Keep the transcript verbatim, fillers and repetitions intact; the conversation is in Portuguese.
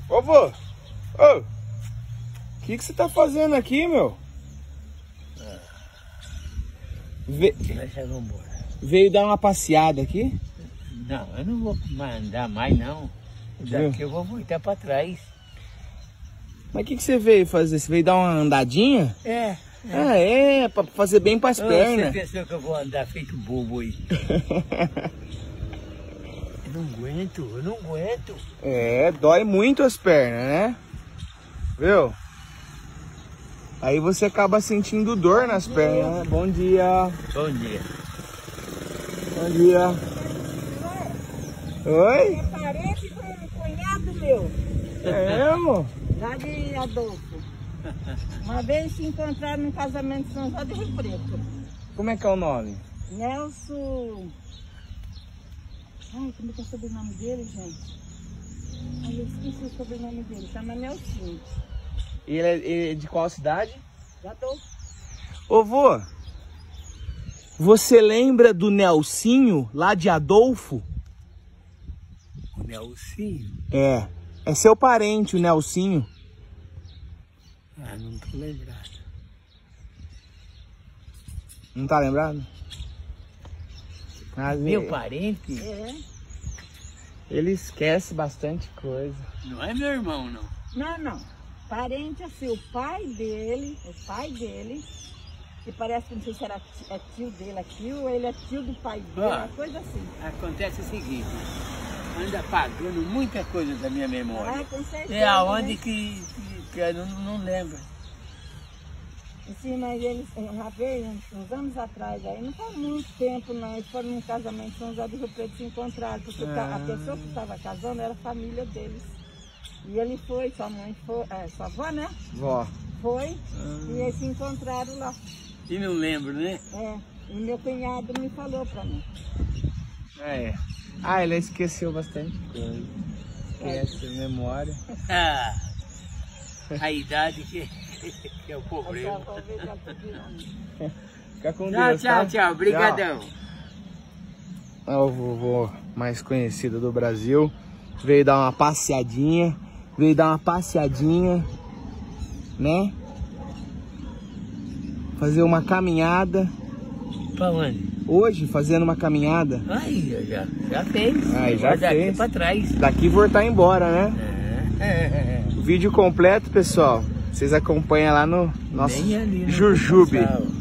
Ô, vô! Ô! O que que você tá fazendo aqui, meu? Ah. Ve... Veio dar uma passeada aqui? Não, eu não vou andar mais, não. Daqui eu vou voltar pra trás. Mas o que que você veio fazer? Você veio dar uma andadinha? É. é. Ah, é, pra fazer bem pras Ô, pernas. Você pensou que eu vou andar feito bobo aí? Eu não aguento, eu não aguento. É, dói muito as pernas, né? Viu? Aí você acaba sentindo dor nas pernas, né? Bom dia. Bom dia. Bom dia. Oi? É parente do cunhado meu, É, amor? lá de Adolfo. Uma vez se encontraram num casamento de São José do Rio Preto. Como é que é o nome? Nelson... Ai, como é que é o sobrenome dele, gente? Ai, eu esqueci o sobrenome dele. Chama Nelson. E ele é, ele é de qual cidade? De Adolfo. Ô, vô, você lembra do Nelsinho, lá de Adolfo? O Nelsinho? É, é seu parente, o Nelsinho. Ah, não tô lembrado. Não tá lembrado? Mas Meu ele, parente? É. ele esquece bastante coisa. Não é meu irmão, não. Não, não. Parente assim, o pai dele, o pai dele, que parece que não sei se era tio, é tio dele aqui, ou ele é tio do pai dele, Ah. uma coisa assim. Acontece o seguinte, anda apagando muita coisa da minha memória. Ah, com certeza. É aonde né? que, que, que eu não, não lembro. Sim, mas eles, uma vez, uns anos atrás, aí não faz muito tempo não, eles foram num casamento em São José do Rio Preto se encontraram, porque Ah. a pessoa que estava casando era a família deles. E ele foi, sua mãe foi, é, sua avó, né? Vó. Foi, Ah. e eles se encontraram lá. E não lembro, né? É, e meu cunhado me falou pra mim. É. Ah, ele esqueceu bastante coisa. Esquece a memória. Ah, a idade que, que é o Essa problema. avó veio já pedindo. Fica com Tchau, Deus, tchau, tá? tchau. Obrigadão. É o vovô mais conhecido do Brasil. Veio dar uma passeadinha. Veio dar uma passeadinha, né? Fazer uma caminhada. Pra onde? Hoje, fazendo uma caminhada. Aí, eu já, já fez. Aí, já Mas daqui fez. pra trás. Daqui voltar embora, né? É. O vídeo completo, pessoal, vocês acompanham lá no nosso Bem ali no Jujube. Passal.